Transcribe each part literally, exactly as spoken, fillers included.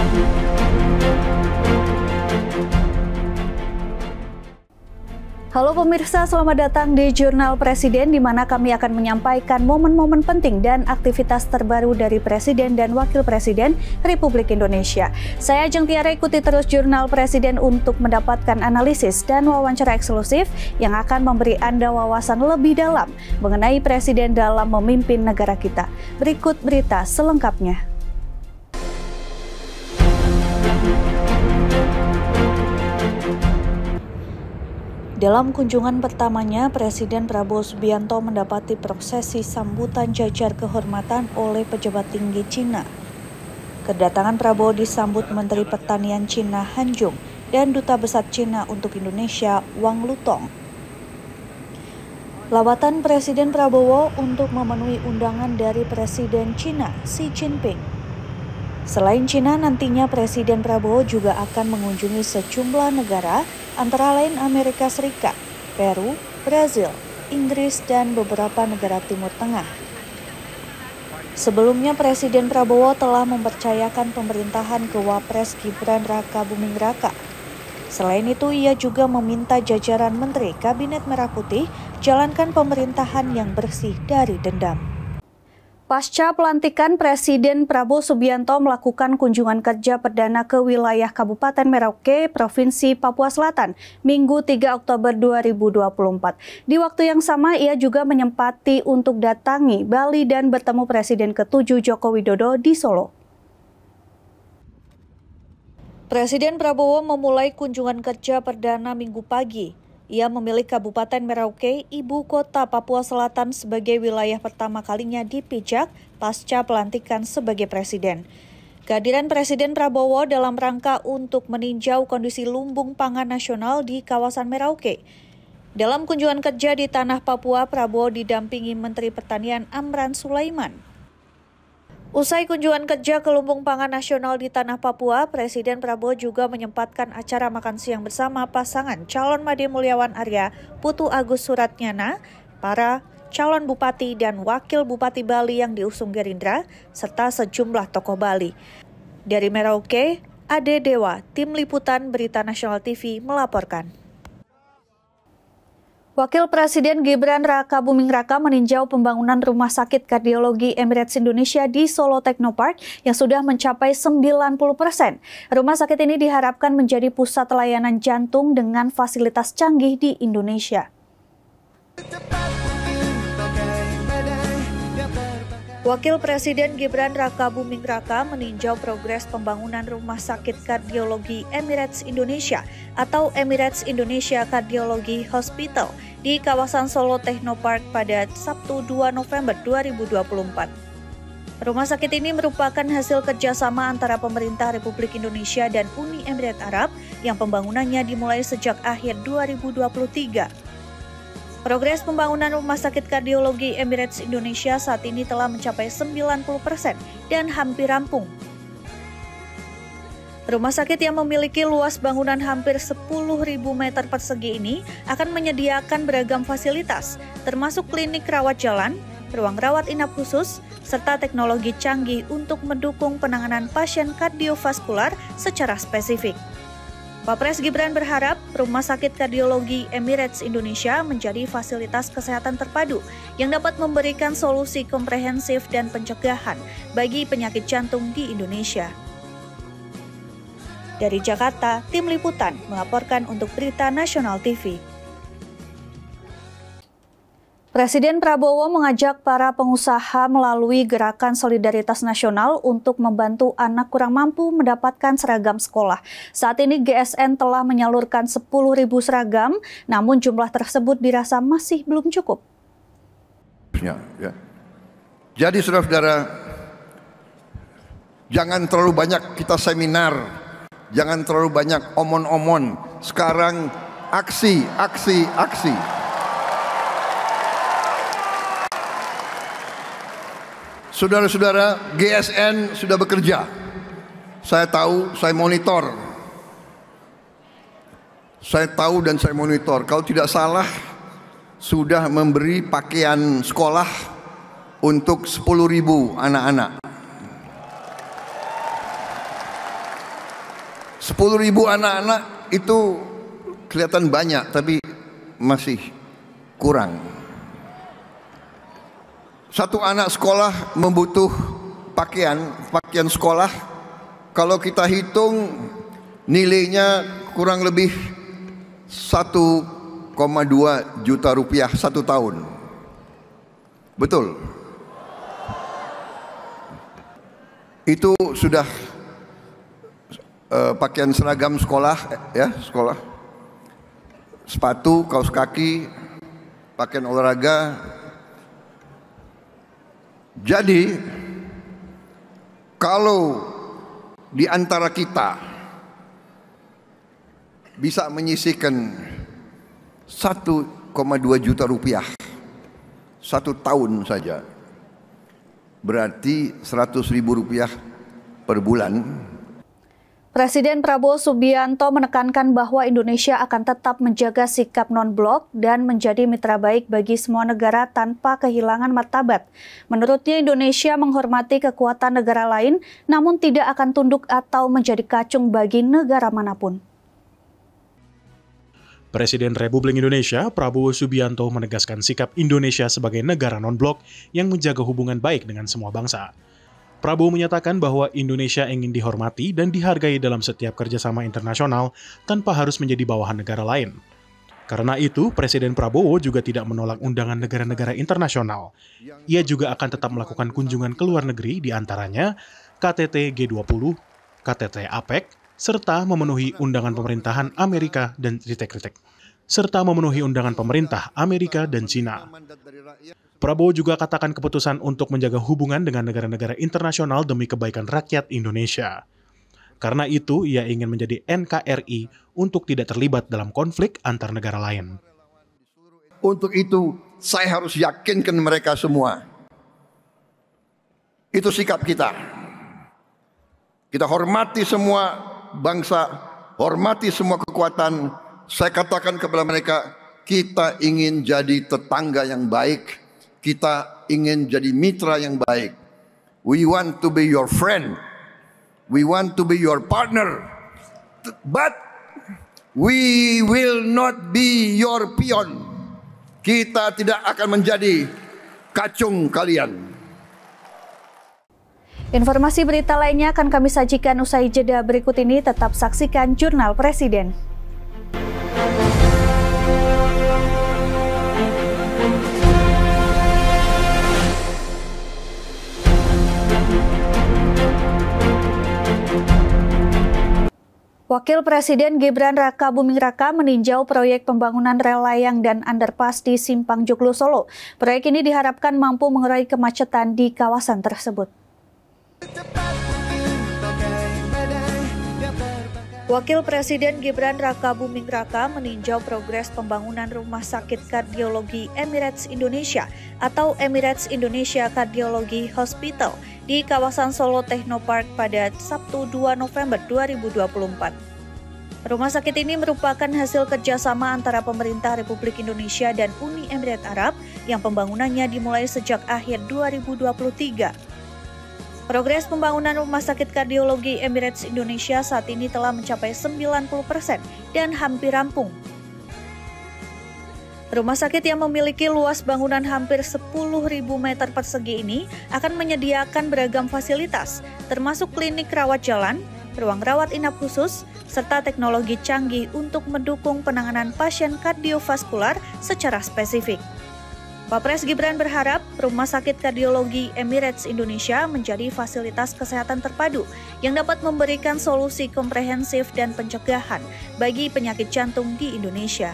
Halo pemirsa, selamat datang di Jurnal Presiden, di mana kami akan menyampaikan momen-momen penting dan aktivitas terbaru dari Presiden dan Wakil Presiden Republik Indonesia. Saya Ajeng Tiara, ikuti terus Jurnal Presiden untuk mendapatkan analisis dan wawancara eksklusif yang akan memberi Anda wawasan lebih dalam mengenai Presiden dalam memimpin negara kita. Berikut berita selengkapnya. Dalam kunjungan pertamanya, Presiden Prabowo Subianto mendapati prosesi sambutan jajar kehormatan oleh pejabat tinggi Cina. Kedatangan Prabowo disambut Menteri Pertanian Cina Han Jung dan Duta Besar Cina untuk Indonesia Wang Lutong. Lawatan Presiden Prabowo untuk memenuhi undangan dari Presiden Cina Xi Jinping. Selain Cina, nantinya Presiden Prabowo juga akan mengunjungi sejumlah negara, antara lain Amerika Serikat, Peru, Brazil, Inggris, dan beberapa negara Timur Tengah. Sebelumnya, Presiden Prabowo telah mempercayakan pemerintahan ke Wapres Gibran Raka Buming Raka. Selain itu, ia juga meminta jajaran Menteri Kabinet Merah Putih jalankan pemerintahan yang bersih dari dendam. Pasca pelantikan, Presiden Prabowo Subianto melakukan kunjungan kerja perdana ke wilayah Kabupaten Merauke, Provinsi Papua Selatan, Minggu tiga Oktober dua ribu dua puluh empat. Di waktu yang sama, ia juga menyempati untuk datangi Bali dan bertemu Presiden ketujuh Joko Widodo di Solo. Presiden Prabowo memulai kunjungan kerja perdana Minggu pagi. Ia memilih Kabupaten Merauke, ibu kota Papua Selatan, sebagai wilayah pertama kalinya dipijak pasca pelantikan sebagai presiden. Kehadiran Presiden Prabowo dalam rangka untuk meninjau kondisi lumbung pangan nasional di kawasan Merauke. Dalam kunjungan kerja di tanah Papua, Prabowo didampingi Menteri Pertanian Amran Sulaiman. Usai kunjungan kerja ke lumbung pangan nasional di tanah Papua, Presiden Prabowo juga menyempatkan acara makan siang bersama pasangan calon Made Mulyawan Arya, Putu Agus Suratnyana, para calon bupati dan wakil bupati Bali yang diusung Gerindra, serta sejumlah tokoh Bali. Dari Merauke, Ade Dewa, Tim Liputan Berita Nasional T V melaporkan. Wakil Presiden Gibran Raka Buming Raka meninjau pembangunan Rumah Sakit Kardiologi Emirates Indonesia di Solo Technopark yang sudah mencapai sembilan puluh persen. Rumah sakit ini diharapkan menjadi pusat layanan jantung dengan fasilitas canggih di Indonesia. Wakil Presiden Gibran Raka Buming Raka meninjau progres pembangunan Rumah Sakit Kardiologi Emirates Indonesia atau Emirates Indonesia Cardiology Hospital di kawasan Solo Technopark pada Sabtu dua November dua ribu dua puluh empat. Rumah sakit ini merupakan hasil kerjasama antara pemerintah Republik Indonesia dan Uni Emirat Arab yang pembangunannya dimulai sejak akhir dua ribu dua puluh tiga. Progres pembangunan Rumah Sakit Kardiologi Emirates Indonesia saat ini telah mencapai sembilan puluh persen dan hampir rampung. Rumah sakit yang memiliki luas bangunan hampir sepuluh ribu meter persegi ini akan menyediakan beragam fasilitas, termasuk klinik rawat jalan, ruang rawat inap khusus, serta teknologi canggih untuk mendukung penanganan pasien kardiovaskular secara spesifik. Wapres Gibran berharap Rumah Sakit Kardiologi Emirates Indonesia menjadi fasilitas kesehatan terpadu yang dapat memberikan solusi komprehensif dan pencegahan bagi penyakit jantung di Indonesia. Dari Jakarta, Tim Liputan melaporkan untuk Berita Nasional T V. Presiden Prabowo mengajak para pengusaha melalui Gerakan Solidaritas Nasional untuk membantu anak kurang mampu mendapatkan seragam sekolah. Saat ini G S N telah menyalurkan sepuluh ribu seragam, namun jumlah tersebut dirasa masih belum cukup. Ya, ya. Jadi saudara-saudara, jangan terlalu banyak kita seminar, jangan terlalu banyak omon-omon. Sekarang aksi, aksi, aksi. Saudara-saudara, G S N sudah bekerja. Saya tahu, saya monitor. Saya tahu dan saya monitor. Kalau tidak salah, sudah memberi pakaian sekolah untuk sepuluh ribu anak-anak. sepuluh ribu anak-anak itu kelihatan banyak, tapi masih kurang. Satu anak sekolah membutuh pakaian, pakaian sekolah. Kalau kita hitung nilainya kurang lebih satu koma dua juta rupiah satu tahun. Betul? Itu sudah uh, pakaian seragam sekolah, ya sekolah, sepatu, kaos kaki, pakaian olahraga. Jadi kalau di antara kita bisa menyisihkan satu koma dua juta rupiah satu tahun saja, berarti seratus ribu rupiah per bulan. Presiden Prabowo Subianto menekankan bahwa Indonesia akan tetap menjaga sikap non-blok dan menjadi mitra baik bagi semua negara tanpa kehilangan martabat. Menurutnya, Indonesia menghormati kekuatan negara lain, namun tidak akan tunduk atau menjadi kacung bagi negara manapun. Presiden Republik Indonesia, Prabowo Subianto, menegaskan sikap Indonesia sebagai negara non-blok yang menjaga hubungan baik dengan semua bangsa. Prabowo menyatakan bahwa Indonesia ingin dihormati dan dihargai dalam setiap kerjasama internasional tanpa harus menjadi bawahan negara lain. Karena itu, Presiden Prabowo juga tidak menolak undangan negara-negara internasional. Ia juga akan tetap melakukan kunjungan ke luar negeri, diantaranya K T T G dua puluh, K T T APEC, serta memenuhi undangan pemerintahan Amerika dan ritek-ritek, serta memenuhi undangan pemerintah Amerika dan Cina. Prabowo juga katakan keputusan untuk menjaga hubungan dengan negara-negara internasional demi kebaikan rakyat Indonesia. Karena itu, ia ingin menjadi N K R I untuk tidak terlibat dalam konflik antar negara lain. Untuk itu, saya harus yakinkan mereka semua. Itu sikap kita. Kita hormati semua bangsa, hormati semua kekuatan. Saya katakan kepada mereka, kita ingin jadi tetangga yang baik. Kita ingin jadi mitra yang baik. We want to be your friend. We want to be your partner. But we will not be your peon. Kita tidak akan menjadi kacung kalian. Informasi berita lainnya akan kami sajikan usai jeda berikut ini. Tetap saksikan Jurnal Presiden. Wakil Presiden Gibran Rakabuming Raka meninjau proyek pembangunan rel layang dan underpass di Simpang Joglo, Solo. Proyek ini diharapkan mampu mengurai kemacetan di kawasan tersebut. Wakil Presiden Gibran Rakabuming Raka meninjau progres pembangunan Rumah Sakit Kardiologi Emirates Indonesia atau Emirates Indonesia Cardiology Hospital di kawasan Solo Technopark pada Sabtu dua November dua ribu dua puluh empat. Rumah sakit ini merupakan hasil kerjasama antara pemerintah Republik Indonesia dan Uni Emirat Arab yang pembangunannya dimulai sejak akhir dua ribu dua puluh tiga. Progres pembangunan Rumah Sakit Kardiologi Emirates Indonesia saat ini telah mencapai sembilan puluh persen dan hampir rampung. Rumah sakit yang memiliki luas bangunan hampir sepuluh ribu meter persegi ini akan menyediakan beragam fasilitas, termasuk klinik rawat jalan, ruang rawat inap khusus, serta teknologi canggih untuk mendukung penanganan pasien kardiovaskular secara spesifik. Wapres Gibran berharap Rumah Sakit Kardiologi Emirates Indonesia menjadi fasilitas kesehatan terpadu yang dapat memberikan solusi komprehensif dan pencegahan bagi penyakit jantung di Indonesia.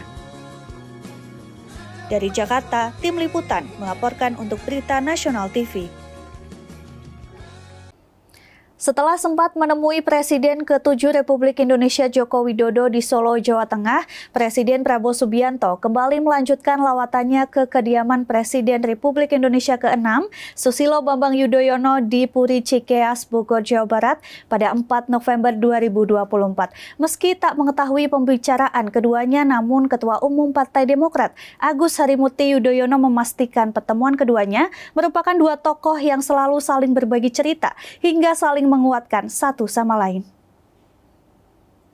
Dari Jakarta, Tim Liputan melaporkan untuk Berita Nasional T V. Setelah sempat menemui Presiden ketujuh Republik Indonesia Joko Widodo di Solo, Jawa Tengah, Presiden Prabowo Subianto kembali melanjutkan lawatannya ke kediaman Presiden Republik Indonesia keenam, Susilo Bambang Yudhoyono di Puri Cikeas, Bogor, Jawa Barat pada empat November dua ribu dua puluh empat. Meski tak mengetahui pembicaraan keduanya, namun Ketua Umum Partai Demokrat Agus Harimurti Yudhoyono memastikan pertemuan keduanya merupakan dua tokoh yang selalu saling berbagi cerita hingga saling menguatkan satu sama lain.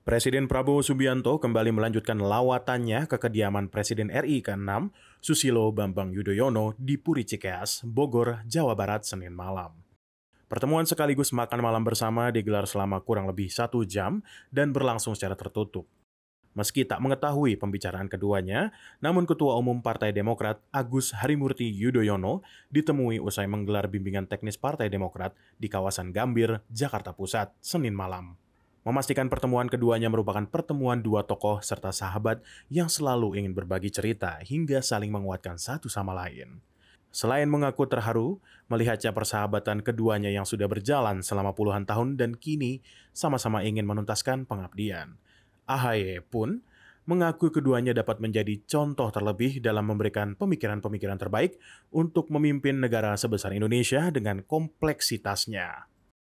Presiden Prabowo Subianto kembali melanjutkan lawatannya ke kediaman Presiden R I keenam, Susilo Bambang Yudhoyono di Puri Cikeas, Bogor, Jawa Barat, Senin malam. Pertemuan sekaligus makan malam bersama digelar selama kurang lebih satu jam dan berlangsung secara tertutup. Meski tak mengetahui pembicaraan keduanya, namun Ketua Umum Partai Demokrat Agus Harimurti Yudhoyono ditemui usai menggelar bimbingan teknis Partai Demokrat di kawasan Gambir, Jakarta Pusat, Senin malam. Memastikan pertemuan keduanya merupakan pertemuan dua tokoh serta sahabat yang selalu ingin berbagi cerita hingga saling menguatkan satu sama lain. Selain mengaku terharu, melihatnya persahabatan keduanya yang sudah berjalan selama puluhan tahun dan kini sama-sama ingin menuntaskan pengabdian. A H Y pun mengaku keduanya dapat menjadi contoh terlebih dalam memberikan pemikiran-pemikiran terbaik untuk memimpin negara sebesar Indonesia dengan kompleksitasnya.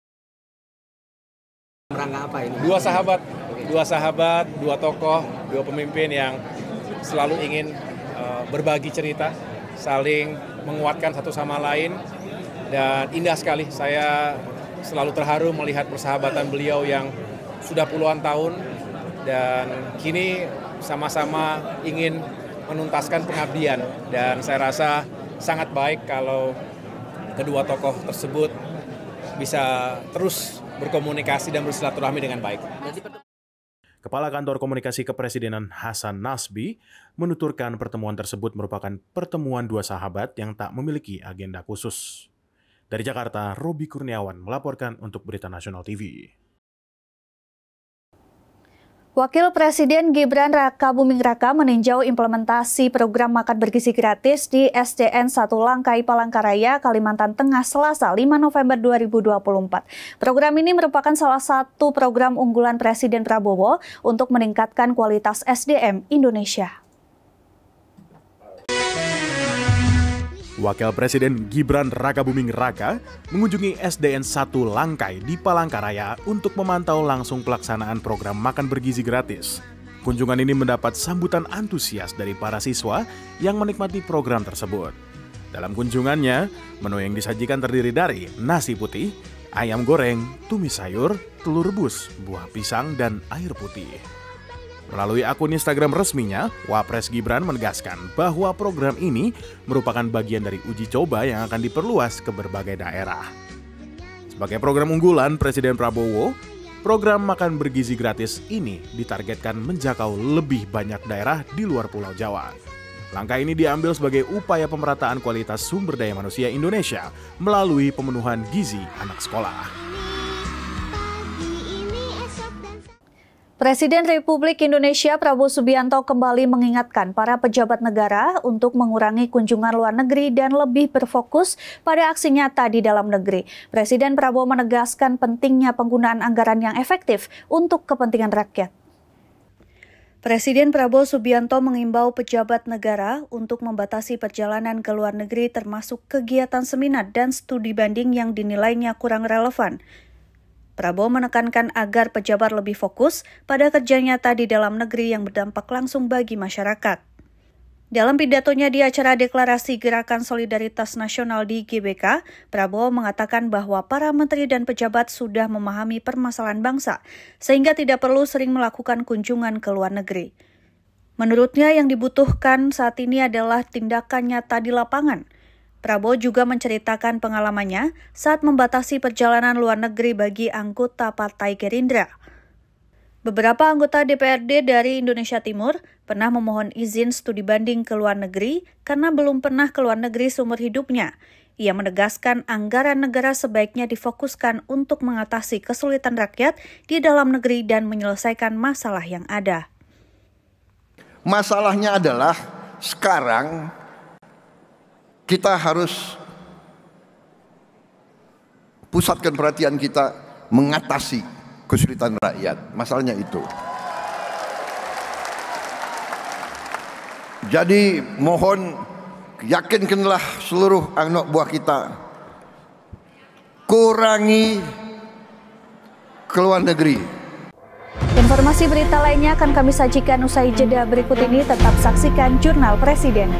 Apa ini? Dua sahabat, dua sahabat, dua tokoh, dua pemimpin yang selalu ingin uh, berbagi cerita, saling menguatkan satu sama lain, dan indah sekali. Saya selalu terharu melihat persahabatan beliau yang sudah puluhan tahun dan kini sama-sama ingin menuntaskan pengabdian. Dan saya rasa sangat baik kalau kedua tokoh tersebut bisa terus berkomunikasi dan bersilaturahmi dengan baik. Kepala Kantor Komunikasi Kepresidenan Hasan Nasbi menuturkan pertemuan tersebut merupakan pertemuan dua sahabat yang tak memiliki agenda khusus. Dari Jakarta, Robi Kurniawan melaporkan untuk Berita Nasional T V. Wakil Presiden Gibran Raka Buming Raka meninjau implementasi program makan bergizi gratis di S D N satu Langkai, Palangkaraya, Kalimantan Tengah, Selasa lima November dua ribu dua puluh empat. Program ini merupakan salah satu program unggulan Presiden Prabowo untuk meningkatkan kualitas S D M Indonesia. Wakil Presiden Gibran Raka Buming Raka mengunjungi S D N satu Langkai di Palangkaraya untuk memantau langsung pelaksanaan program makan bergizi gratis. Kunjungan ini mendapat sambutan antusias dari para siswa yang menikmati program tersebut. Dalam kunjungannya, menu yang disajikan terdiri dari nasi putih, ayam goreng, tumis sayur, telur rebus, buah pisang, dan air putih. Melalui akun Instagram resminya, Wapres Gibran menegaskan bahwa program ini merupakan bagian dari uji coba yang akan diperluas ke berbagai daerah. Sebagai program unggulan Presiden Prabowo, program makan bergizi gratis ini ditargetkan menjangkau lebih banyak daerah di luar Pulau Jawa. Langkah ini diambil sebagai upaya pemerataan kualitas sumber daya manusia Indonesia melalui pemenuhan gizi anak sekolah. Presiden Republik Indonesia Prabowo Subianto kembali mengingatkan para pejabat negara untuk mengurangi kunjungan luar negeri dan lebih berfokus pada aksi nyata di dalam negeri. Presiden Prabowo menegaskan pentingnya penggunaan anggaran yang efektif untuk kepentingan rakyat. Presiden Prabowo Subianto mengimbau pejabat negara untuk membatasi perjalanan ke luar negeri termasuk kegiatan seminar dan studi banding yang dinilainya kurang relevan. Prabowo menekankan agar pejabat lebih fokus pada kerja nyata di dalam negeri yang berdampak langsung bagi masyarakat. Dalam pidatonya di acara deklarasi Gerakan Solidaritas Nasional di G B K, Prabowo mengatakan bahwa para menteri dan pejabat sudah memahami permasalahan bangsa, sehingga tidak perlu sering melakukan kunjungan ke luar negeri. Menurutnya yang dibutuhkan saat ini adalah tindakan nyata di lapangan. Prabowo juga menceritakan pengalamannya saat membatasi perjalanan luar negeri bagi anggota Partai Gerindra. Beberapa anggota D P R D dari Indonesia Timur pernah memohon izin studi banding ke luar negeri karena belum pernah ke luar negeri seumur hidupnya. Ia menegaskan anggaran negara sebaiknya difokuskan untuk mengatasi kesulitan rakyat di dalam negeri dan menyelesaikan masalah yang ada. Masalahnya adalah sekarang kita harus pusatkan perhatian kita mengatasi kesulitan rakyat. Masalahnya itu. Jadi mohon yakinkanlah seluruh anak buah kita, kurangi ke luar negeri. Informasi berita lainnya akan kami sajikan usai jeda berikut ini. Tetap saksikan Jurnal Presiden.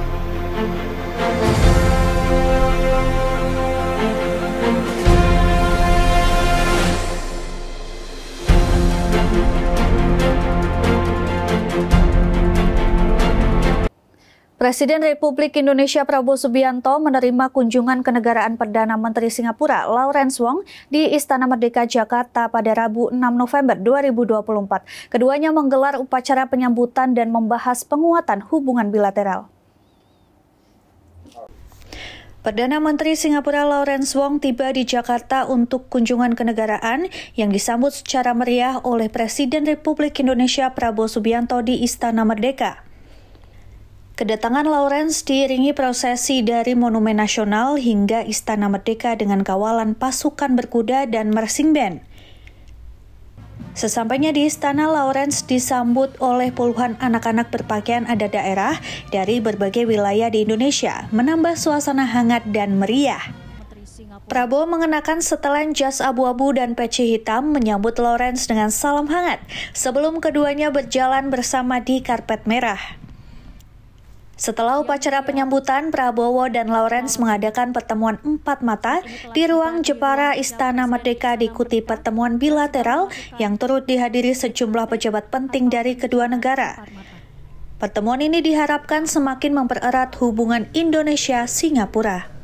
Presiden Republik Indonesia Prabowo Subianto menerima kunjungan kenegaraan Perdana Menteri Singapura Lawrence Wong di Istana Merdeka Jakarta pada Rabu enam November dua ribu dua puluh empat. Keduanya menggelar upacara penyambutan dan membahas penguatan hubungan bilateral. Perdana Menteri Singapura Lawrence Wong tiba di Jakarta untuk kunjungan kenegaraan yang disambut secara meriah oleh Presiden Republik Indonesia Prabowo Subianto di Istana Merdeka. Kedatangan Lawrence diiringi prosesi dari Monumen Nasional hingga Istana Merdeka dengan kawalan pasukan berkuda dan marching band. Sesampainya di istana, Lawrence disambut oleh puluhan anak-anak berpakaian adat daerah dari berbagai wilayah di Indonesia, menambah suasana hangat dan meriah. Prabowo mengenakan setelan jas abu-abu dan peci hitam menyambut Lawrence dengan salam hangat sebelum keduanya berjalan bersama di karpet merah. Setelah upacara penyambutan, Prabowo dan Lawrence mengadakan pertemuan empat mata di ruang Jepara Istana Merdeka diikuti pertemuan bilateral yang turut dihadiri sejumlah pejabat penting dari kedua negara. Pertemuan ini diharapkan semakin mempererat hubungan Indonesia-Singapura.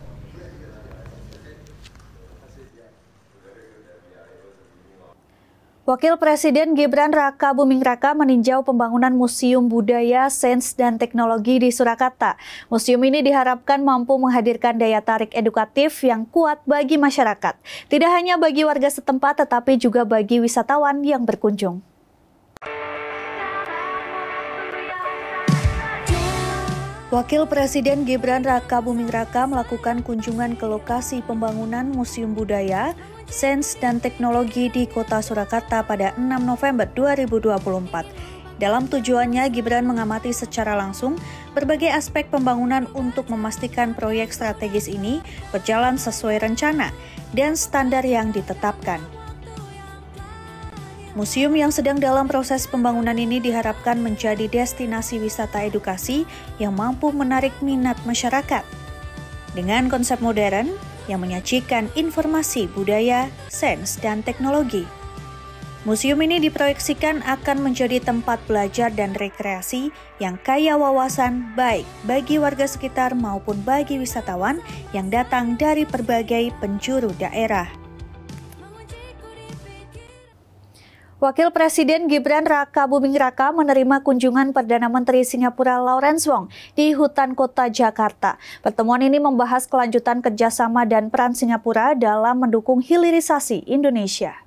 Wakil Presiden Gibran Raka Buming Raka meninjau pembangunan Museum Budaya, Sains, dan Teknologi di Surakarta. Museum ini diharapkan mampu menghadirkan daya tarik edukatif yang kuat bagi masyarakat. Tidak hanya bagi warga setempat, tetapi juga bagi wisatawan yang berkunjung. Wakil Presiden Gibran Raka Buming Raka melakukan kunjungan ke lokasi pembangunan Museum Budaya, Sains, dan Teknologi di Kota Surakarta pada enam November dua ribu dua puluh empat. Dalam tujuannya, Gibran mengamati secara langsung berbagai aspek pembangunan untuk memastikan proyek strategis ini berjalan sesuai rencana dan standar yang ditetapkan. Museum yang sedang dalam proses pembangunan ini diharapkan menjadi destinasi wisata edukasi yang mampu menarik minat masyarakat. Dengan konsep modern yang menyajikan informasi budaya, sains, dan teknologi. Museum ini diproyeksikan akan menjadi tempat belajar dan rekreasi yang kaya wawasan baik bagi warga sekitar maupun bagi wisatawan yang datang dari berbagai penjuru daerah. Wakil Presiden Gibran Raka Buming Raka menerima kunjungan Perdana Menteri Singapura Lawrence Wong di Hutan Kota Jakarta. Pertemuan ini membahas kelanjutan kerjasama dan peran Singapura dalam mendukung hilirisasi Indonesia.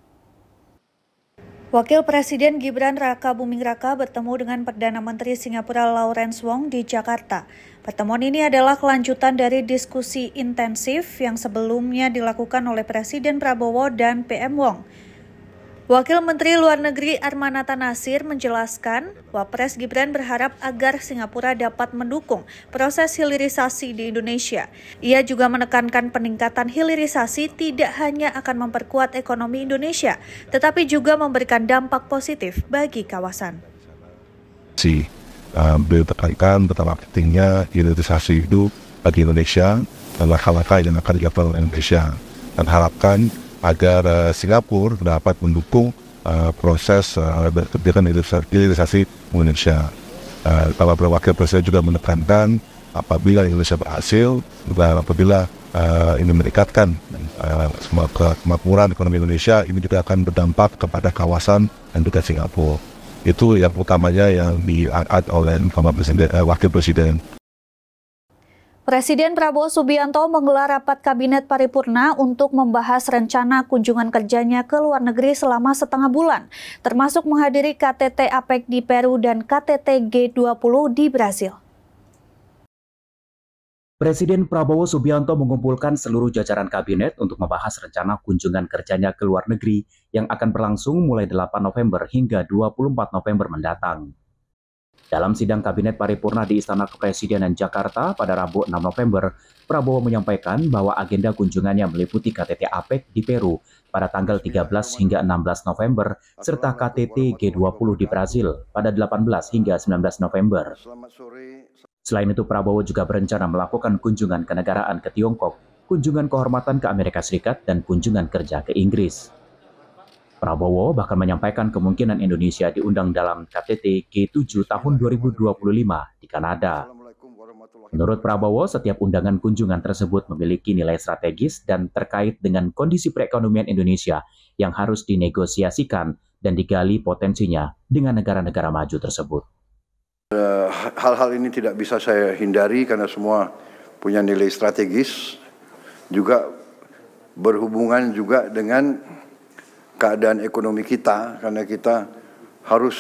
Wakil Presiden Gibran Raka Buming Raka bertemu dengan Perdana Menteri Singapura Lawrence Wong di Jakarta. Pertemuan ini adalah kelanjutan dari diskusi intensif yang sebelumnya dilakukan oleh Presiden Prabowo dan P M Wong. Wakil Menteri Luar Negeri Armanata Nasir menjelaskan, Wapres Gibran berharap agar Singapura dapat mendukung proses hilirisasi di Indonesia. Ia juga menekankan peningkatan hilirisasi tidak hanya akan memperkuat ekonomi Indonesia, tetapi juga memberikan dampak positif bagi kawasan. Si uh, beliau tekankan betapa pentingnya hilirisasi itu bagi Indonesia dan langkah-langkah yang akan dilakukan oleh Indonesia, dan harapkan agar uh, Singapura dapat mendukung uh, proses uh, kebijakan hilirisasi Indonesia. Uh, Bapak Wakil Presiden juga menekankan apabila Indonesia berhasil dan apabila uh, ini meningkatkan uh, kemakmuran ekonomi Indonesia, ini juga akan berdampak kepada kawasan dan juga Singapura. Itu yang utamanya yang diangkat oleh Bapak Presiden, uh, Wakil Presiden. Presiden Prabowo Subianto menggelar rapat Kabinet Paripurna untuk membahas rencana kunjungan kerjanya ke luar negeri selama setengah bulan, termasuk menghadiri K T T APEC di Peru dan K T T G dua puluh di Brasil. Presiden Prabowo Subianto mengumpulkan seluruh jajaran kabinet untuk membahas rencana kunjungan kerjanya ke luar negeri yang akan berlangsung mulai delapan November hingga dua puluh empat November mendatang. Dalam sidang Kabinet Paripurna di Istana Kepresidenan Jakarta pada Rabu enam November, Prabowo menyampaikan bahwa agenda kunjungannya meliputi K T T APEC di Peru pada tanggal tiga belas hingga enam belas November, serta K T T G dua puluh di Brasil pada delapan belas hingga sembilan belas November. Selain itu, Prabowo juga berencana melakukan kunjungan kenegaraan ke Tiongkok, kunjungan kehormatan ke Amerika Serikat, dan kunjungan kerja ke Inggris. Prabowo bahkan menyampaikan kemungkinan Indonesia diundang dalam K T T G tujuh tahun dua ribu dua puluh lima di Kanada. Menurut Prabowo, setiap undangan kunjungan tersebut memiliki nilai strategis dan terkait dengan kondisi perekonomian Indonesia yang harus dinegosiasikan dan digali potensinya dengan negara-negara maju tersebut. Hal-hal ini tidak bisa saya hindari karena semua punya nilai strategis, juga berhubungan juga dengan keadaan ekonomi kita, karena kita harus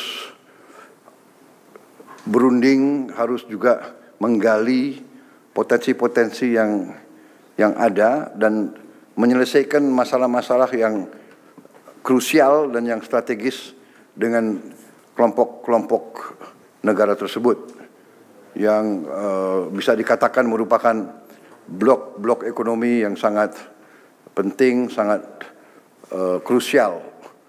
berunding, harus juga menggali potensi-potensi yang yang ada dan menyelesaikan masalah-masalah yang krusial dan yang strategis dengan kelompok-kelompok negara tersebut yang uh, bisa dikatakan merupakan blok-blok ekonomi yang sangat penting, sangat uh, krusial.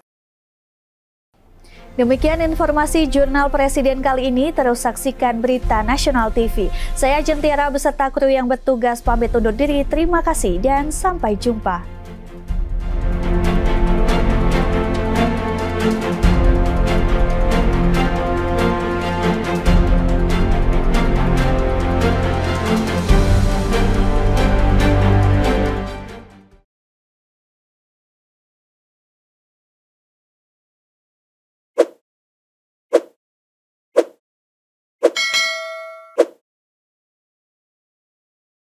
Demikian informasi Jurnal Presiden kali ini. Terus saksikan Berita Nasional T V. Saya Jentiara beserta kru yang bertugas pamit undur diri. Terima kasih dan sampai jumpa.